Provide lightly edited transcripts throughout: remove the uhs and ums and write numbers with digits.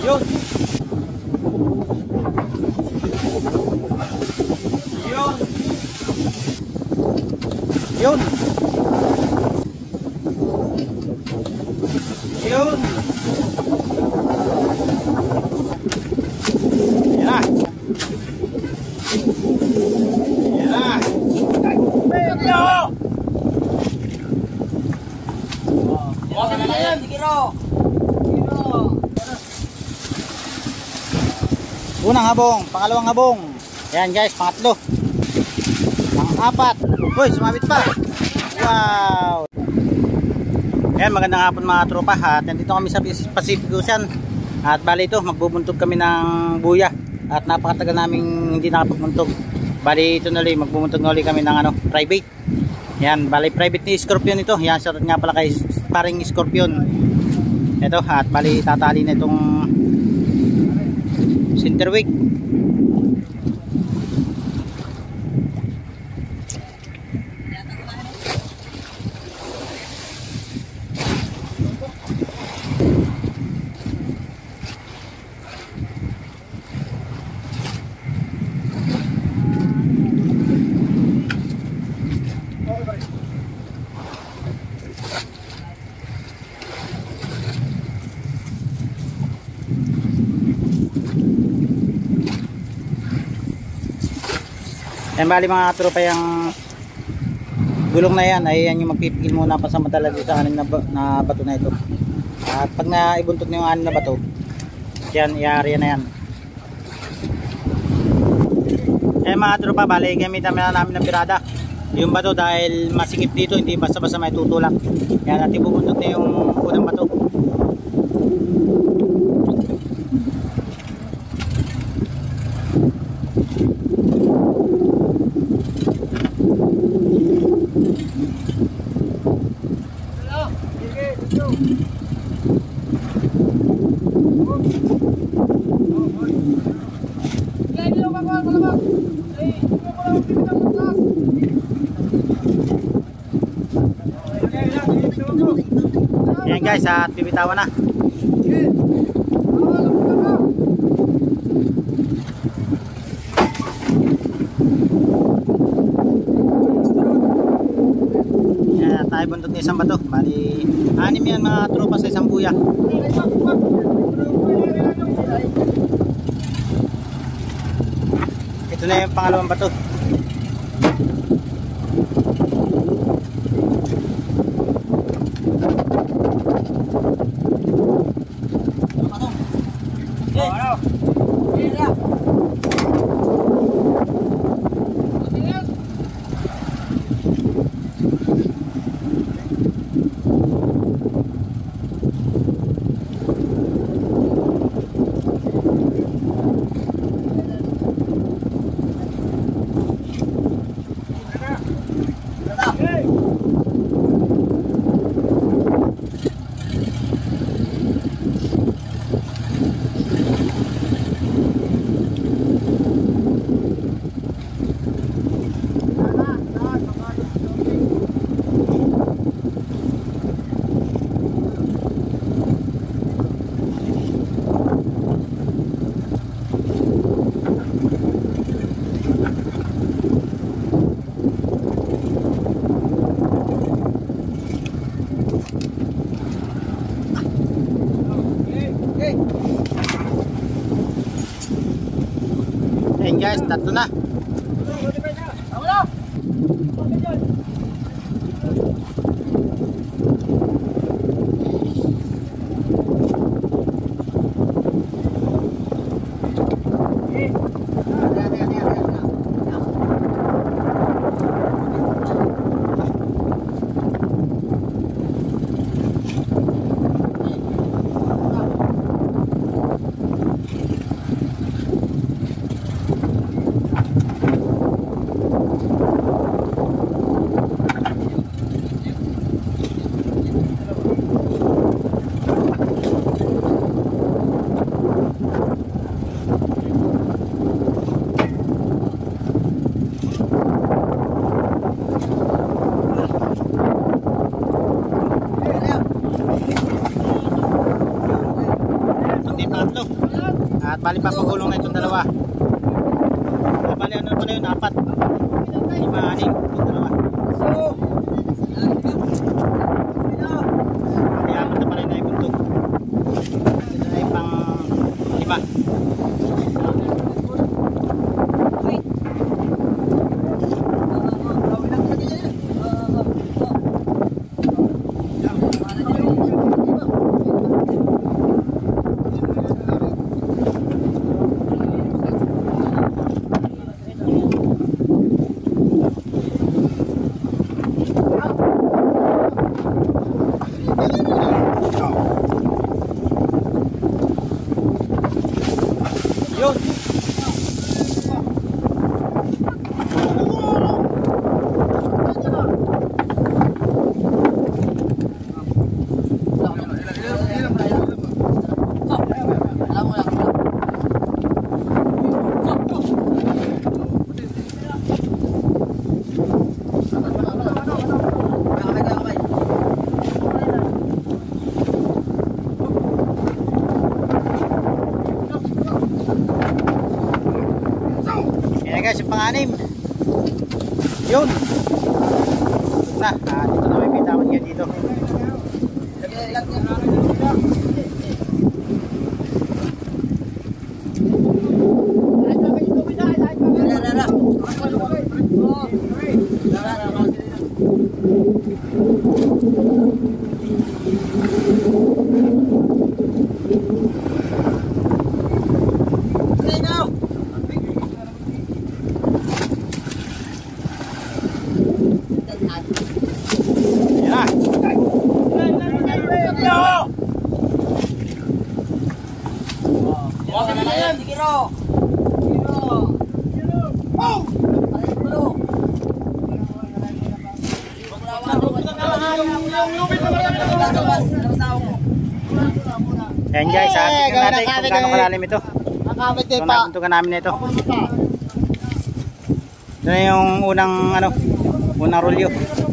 Yun. Yun. Yun. Yun. Yan na. Yan na. Okay na yan, Sigiro. Unang habong, pangalawang habong. Yan guys, pangatlo. Pang-apat. Uy, sumabit pa. Wow. Yan, magandang hapon mga tropa. At nandito kami sa Pacific Ocean. At bali ito, magbubuntog kami ng buya. At napakatagal naming hindi nakapagbuntog. Bali ito na ulit, magbubuntog na ulit kami ng private. Yan, bali private ni Scorpion ito. Yan, shoutout nga pala kay paring Scorpion. Ito, at bali tatali na itong Centerwick. Yan bali mga tropa, yung gulong na yan ay yan yung magpipigil muna pasamantala sa anim na bato na ito. At pag naibuntog na yung anim na bato, yan i-area na yan. Mga tropa, bali gamitan na namin ng pirada yung bato dahil masingit dito, hindi basta-basta may tutulak. Yan, at ibubuntot na yung unang bato. Yan guys, at bibitawan na. Yan, tayo buntot na isang bato. Bali, anim yan mga tropa sa isang buya. Ito na yung pangalawang bato. Ayan guys, tatlo na. At bali papagulong na itong dalawa. Bali ano pa na yun, 4. 5, 6 itong dalawa. Bali 4 na pala yung naibundog. Ito na yung pang 5. Yun. Yan guys, yung pang-6. Yun. Na, dito na may bitawan nga dito. Yan guys, tingnan natin kung gaano kalalim ito. Ito na buntukan namin ito. Ito na yung unang rolyo.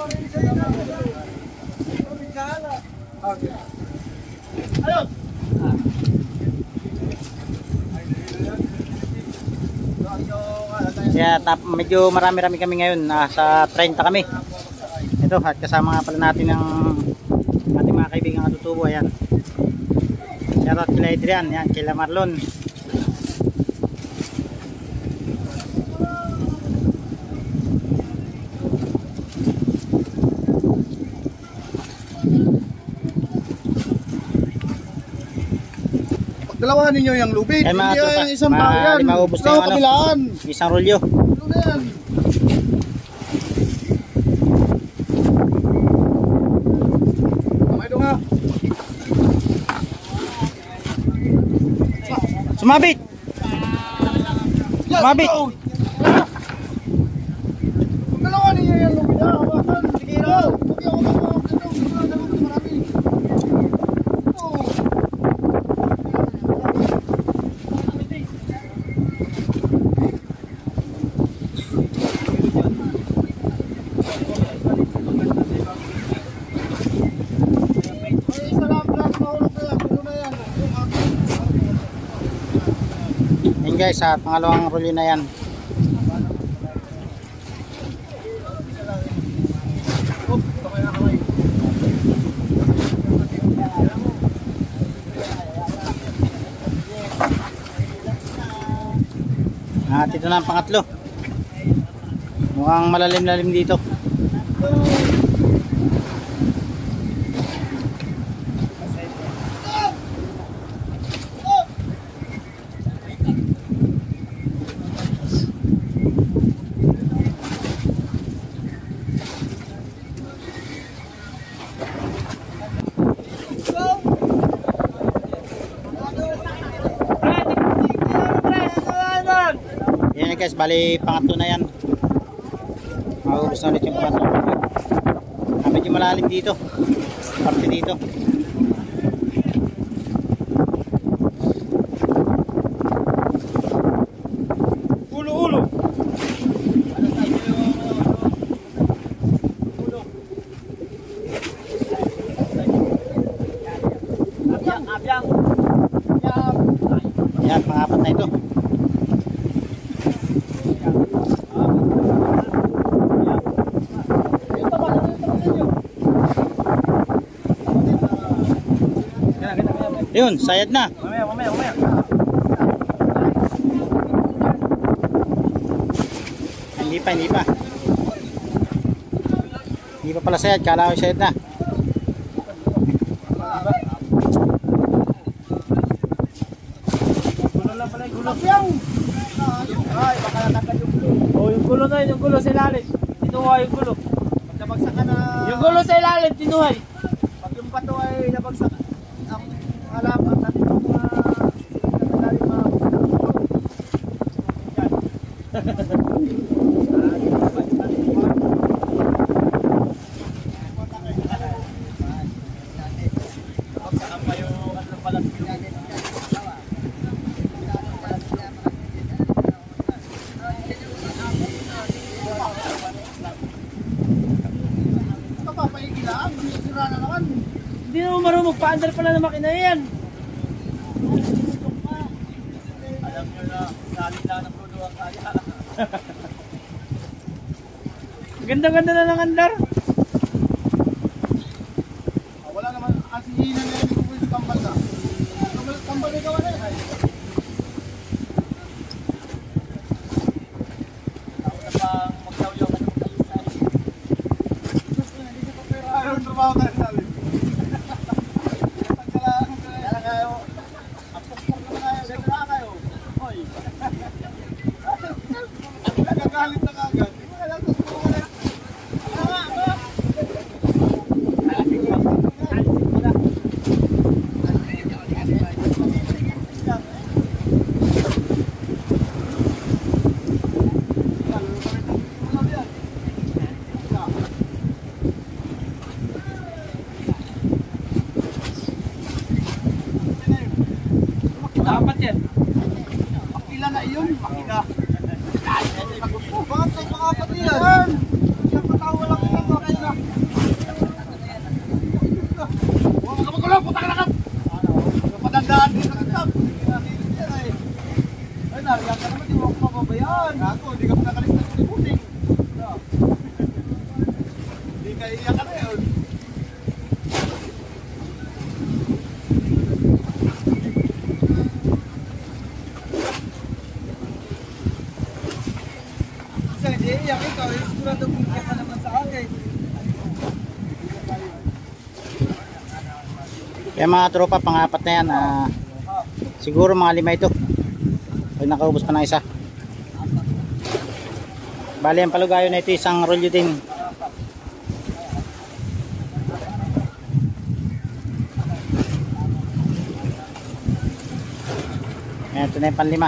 Kaya medyo marami-rami kami ngayon, nasa 30 kami. Ito, at kasama nga pala natin ng ating mga kaibigang katutubo. Ayan, shoutout kila Adrian, yan, kila Marlon. Dalawa ninyo yung lubid. Yan mga tropa, isang bayan. maubos na yung isang rolyo. Ano na yan? Kamay doon nga. Sumabit! Sumabit! Dalawa ninyo yung lubid. Hawakan. Sige raw. Huwag ako mag-awak dito. Marami. Yan guys, sa pangalawang rolyo na yan. At ito na ang pangatlo. Mukhang malalim-lalim dito. Yan guys, bali pangatlo na yan. Maubos na ulit yung pangatlo. Medyo malalim dito. Parte dito. Ulo-ulo. Yan, pang-apat na ito. Yun, sayad na. Mamaya. Hindi pa. Hindi pa pala sayad, kala ko sayad na. Gulo lang pala, gulo. Ay, baka natanggal yung gulo. Oh, yung gulo na yun, yung gulo sa ilalim. Tinuha yung gulo. Pag nabagsak ka na... Yung gulo sa ilalim, tinuhay. Pag yung pato ay nabagsak, ang halaman natin yung mga... Nagalalim mga... Bagsakan pa yung ano pala sa papaigilaan, sira na naman. Hindi naman marunong magpa-under pala na makina yan. Alam nyo na, salita ng Bruno ang kaya. Ganda-ganda na ng andar. Wala naman, ang sihinan na yung kukulit sa kambal na. Kambal na gawa na yan. Ako na pang magsaw-yaw ka ng kalisay. Ayaw yung trabaho tayo sa alim. Kaya kayo, apok-pok na kayo, ganda na kayo. Hoy. Nagagalit na kagad. Dapat yan. Makila na iyon. Makila. Bakit ay makapat yan? Isang patawa lang ito. Okay na. Huwag ka magulo. Putak na ka. Padandaan din ang kitap. Ay, nariyan ka naman. Di mo ako mababayaan. Ako, di ka pa nakalis na sinibuting. Di ka iiyak ka na yun. Iiyak ikaw, sigurado kung iiyak ka naman sa akin. Kaya mga tropa, pang-apat na yan. Siguro mga 5 ito. Pag nakaubos pa ng isa. Bali ang palugayo na ito, isang rolyo din. Ayan, ito na yung pan-5.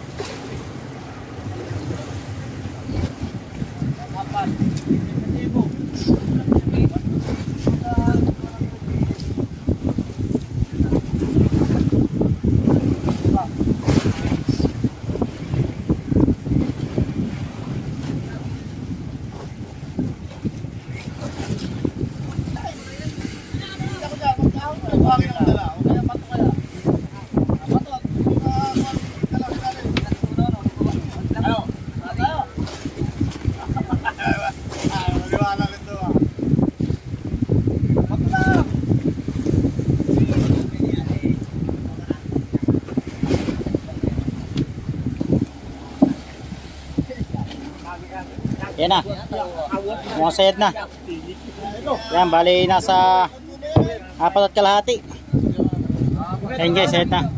Yan na. Mukhang sayad na. Yan, bali nasa 4.5. Yan guys, sayad na.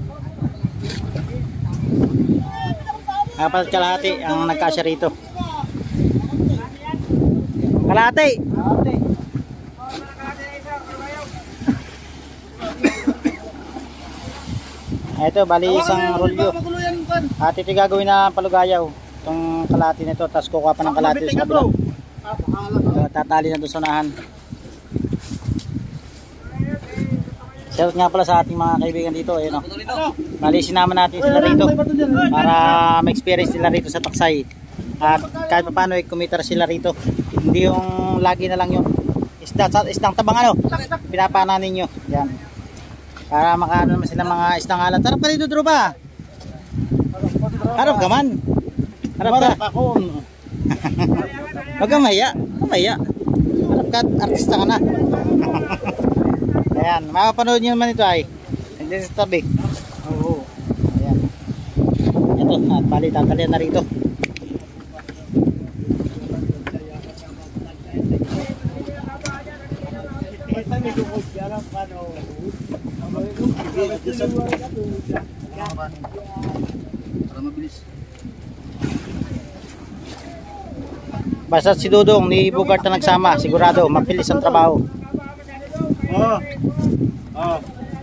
4.5 ang nagkasya rito. Kalahati. Ito, bali isang rolyo. At ito gagawin na palugayaw. Itong kalahati nito, tapos kukuha pa ng kalahati sa kabila. Tatali na doon sa unahan. Shout nga pala sa ating mga kaibigan dito. Ayun, bali sinama natin sila rito para ma-experience sila rito sa Taksay. At kahit paano kumita sila rito. Hindi yung lagi na lang yung isdang tabang pinapana ninyo. Yan. Para makaano naman sila mga isdang alat. Tarap ka dito, Droba. Harap ka man. Harap ka. Ako. Huwag kang mahiya. Huwag kang mahiya. Harap ka, artista ka na. Ayan, mapapanood nyo naman ito ay. Hindi sa tabi. Oo. Ayan. Ito, at bali tatalian na rito. Para mabilis. Basta si Dudong ni Bugart na nagsama, sigurado mapilis ang trabaho. Oo. Oo.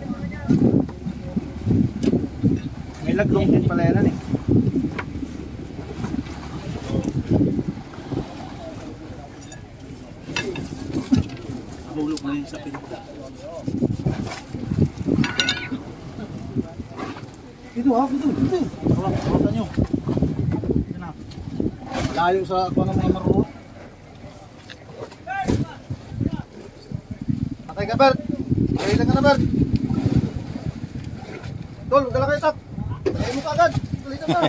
May laglong din pala yan eh. Nahulog na yun sa pinta. Dito ha, dito. Hawakan nyo. Yan ha. Layo sa ako ng mga marunong. Okay ka, Bert. Kailan ka na, Bert. Tol, dala kayo, Sak. Kaya mo ka agad. Tulitan na.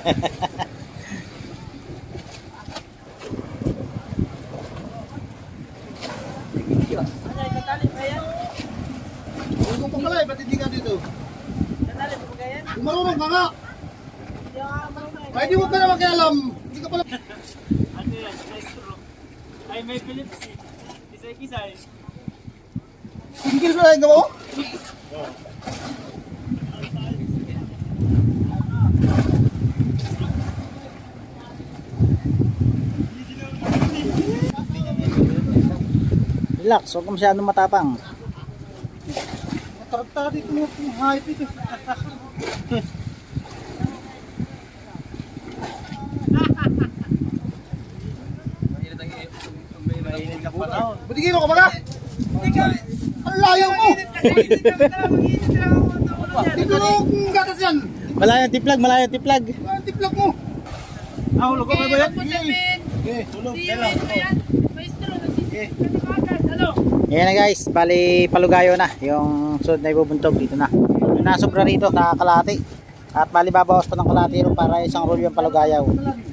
Huwag mo pala, ba't hindi ka dito? Kung marunong ka nga. Ay, di mo ka na makialam. Hindi ka pala. Ano yan? Maestro. Ay, may Philips eh. Kisay-kisay. Tingil ba yung gawa? Relax, huwag ka masyadong matapang. Taragtara dito mo, hype ito. Butigino ka ba ka? Ang layo mo! Dito yung gatas yan! Malayo tiplag, malayo tiplag. Ang tiplak mo! Hulog ko ba yan? Okay, hulog. Ayan na guys, bali palugayo na. Yung sunod na ibubuntog dito na. Yung nasobra rito, nakakalati. At bali babawas pa ng kalati rin para isang roll yung palugayaw.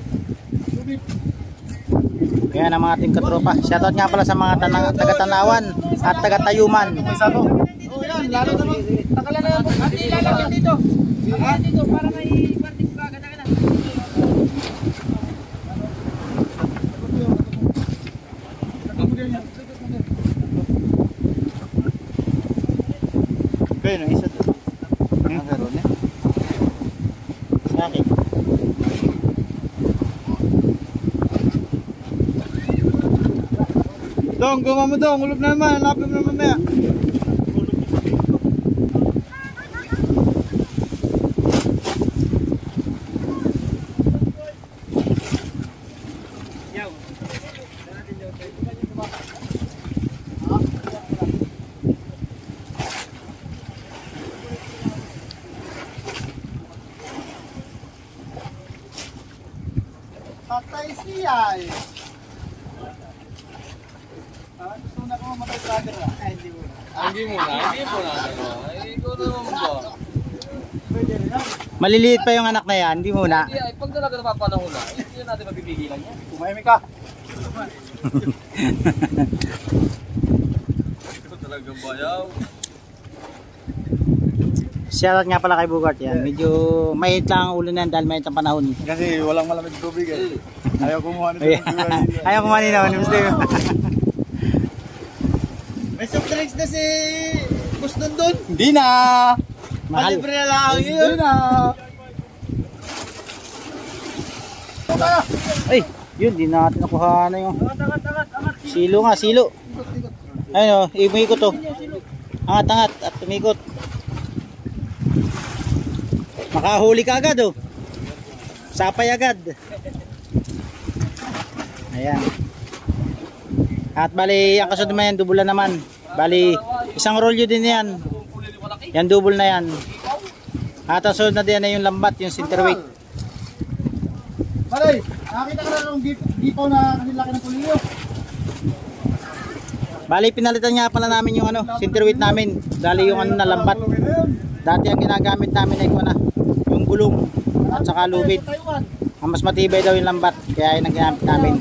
Ayan ang mga ating katropa. Shoutout nga pala sa mga taga-Tanawan at taga-Tayuman. May sato. Oh yan, lalo na mag... Takalan na yan. Ate, lalagyan dito. Lalagyan dito para may parting baga na ka na. Okay, no, isa to. Meron eh. Sa akin. Dong, guma mo dong. Ulog na naman. Hanapin mo na mamaya. Patay siya eh. Gusto na ko matay vlogger ah. Hindi mo na. Hindi mo na. Ay, ikaw naman ba? Pwede rin ah. Maliliit pa yung anak na yan, hindi muna. Hindi, ay, pag talaga napapanahon na, hindi natin mabibigilan yan. Kumaimi ka. Ikaw talagang bayaw. Shoutout nga pala kay Bugart yan. Medyo mahit lang ang ulo na yan dahil mahit ang panahon. Kasi walang malamig tubig eh. Ayaw kumuha nito. Ayaw kumanin naman. May soft drinks na si Boss Dondon. Hindi na. Mahal. Libre na lang yun. Hindi na. Ay, yun, di natin nakuha na yung silo nga, silo. Ayun o, umikot o. Angat-angat at umikot. Makahuli ka agad o. Sapay agad. Ayan. At bali, ang kasunod naman yan, double na naman. Bali, isang rolyo din yan. Yan, double na yan. At ang sunod na din na yung lambat, yung centerweight. Maray, nakakita ka na ng gipaw na kanilaki ng pulilyo. Bali, pinalitan nga pala namin yung ano, centerweight namin. Dali yung ano na lambat. Dati ang ginagamit namin ay yung gulong at saka lubid. Ang mas matibay daw yung lambat, kaya yun ang ginamit namin.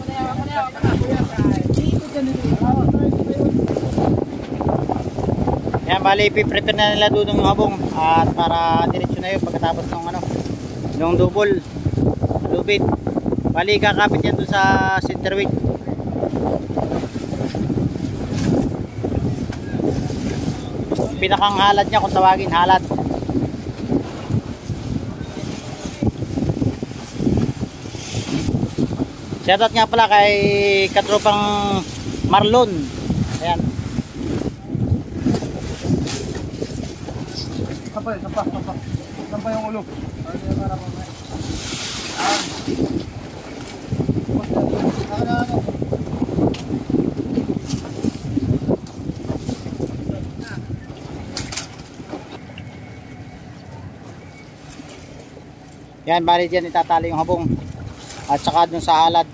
Yan, bali ipiprepare na nila doon yung habong at para diretsyo na yun pagkatapos ng yung double lubid. Bali kakapit yan doon sa center weight. Pinakang halad niya kung tawagin, halad. Shoutout nga pala kay katropang Marlon. Ayan. Sampa yung ulo. Yan, bali dyan itatali yung habong at saka dun sa halad.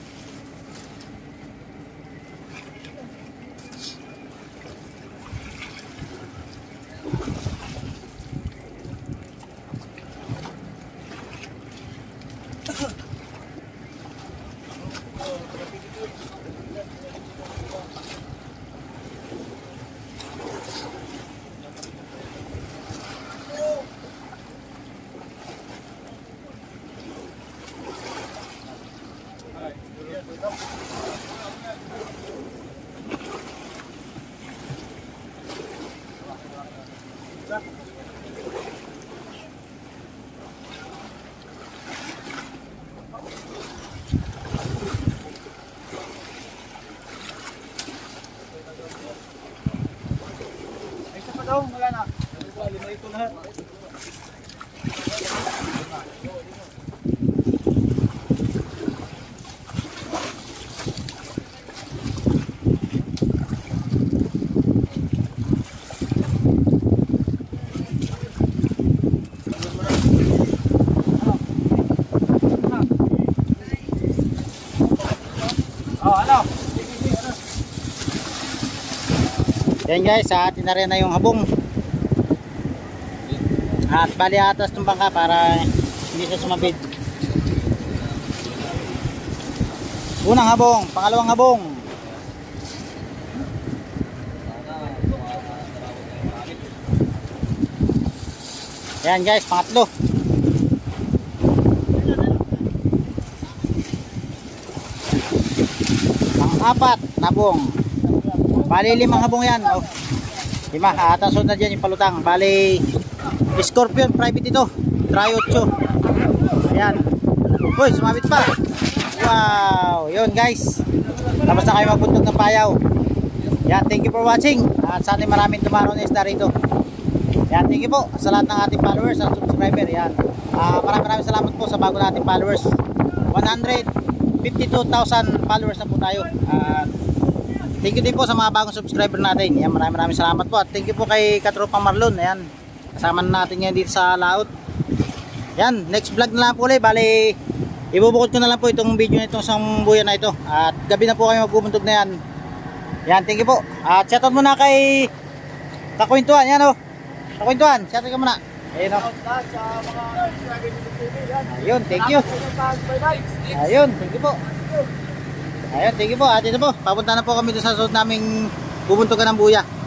Wala na. Ito lahat. Yan guys, atin na rin na yung habong. At bali atas itong bangka para hindi siya sumabit. Unang habong, pangalawang habong. Yan guys, pangatlo. Pang-apat na habong. Bali 5 habong yan. Oh. 5, atasunod na dyan yung palutang. Bali Scorpion private ito, Try 8. Ayan. Uy, sumabit pa. Wow, yun guys. Tapos na kayo magbuntog ng payaw. Yan, thank you for watching. At sana maraming tumaro na isda rito. Yan, thank you po sa lahat ng ating followers at subscriber. Yan. Maraming salamat po sa bago nating followers. 152,000 followers na po tayo. Thank you din po sa mga bagong subscriber natin. Yan, maraming salamat po. At thank you po kay Katropang Marlon. Ayan. Kasama natin ngayon dito sa laot. Yan, next vlog na lang po ulit. Bali, ibubukod ko na lang po itong video na itong isang buya na ito. At gabi na po kayo magbubuntog na yan. Yan, thank you po. At shoutout muna kay Kakwentuhan. Yan o. Kakwentuhan, shoutout ka muna. Ayun o. Ayun, thank you. Ayun, thank you po. Ayun, thank you po. At ito po, papunta na po kami doon sa suot naming bubuntogan ng buya.